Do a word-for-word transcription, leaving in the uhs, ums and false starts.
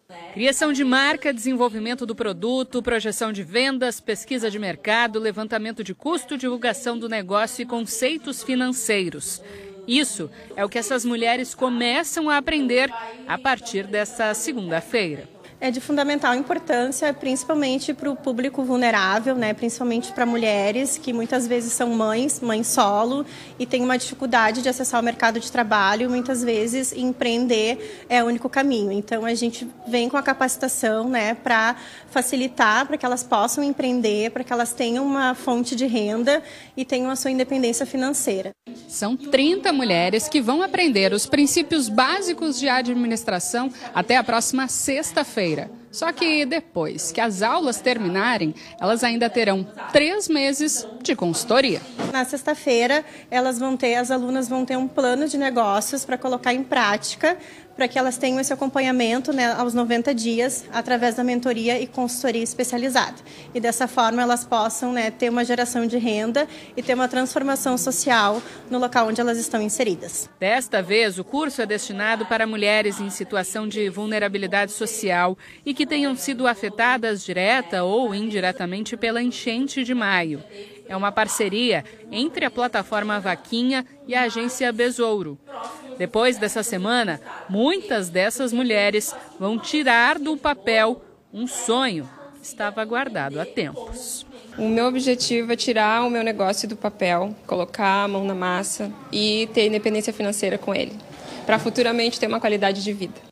Criação de marca, desenvolvimento do produto, projeção de vendas, pesquisa de mercado, levantamento de custo, divulgação do negócio e conceitos financeiros. Isso é o que essas mulheres começam a aprender a partir desta segunda-feira. É de fundamental importância, principalmente para o público vulnerável, né? Principalmente para mulheres que muitas vezes são mães, mães solo, e têm uma dificuldade de acessar o mercado de trabalho. Muitas vezes empreender é o único caminho. Então a gente vem com a capacitação, né, para facilitar, para que elas possam empreender, para que elas tenham uma fonte de renda e tenham a sua independência financeira. São trinta mulheres que vão aprender os princípios básicos de administração até a próxima sexta-feira. Só que depois que as aulas terminarem, elas ainda terão três meses de consultoria. Na sexta-feira, elas vão ter, as alunas vão ter um plano de negócios para colocar em prática, para que elas tenham esse acompanhamento, né, aos noventa dias, através da mentoria e consultoria especializada. E dessa forma elas possam, né, ter uma geração de renda e ter uma transformação social no local onde elas estão inseridas. Desta vez, o curso é destinado para mulheres em situação de vulnerabilidade social e que tenham sido afetadas direta ou indiretamente pela enchente de maio. É uma parceria entre a plataforma Vaquinha e a agência Besouro. Depois dessa semana, muitas dessas mulheres vão tirar do papel um sonho que estava guardado há tempos. O meu objetivo é tirar o meu negócio do papel, colocar a mão na massa e ter independência financeira com ele, para futuramente ter uma qualidade de vida.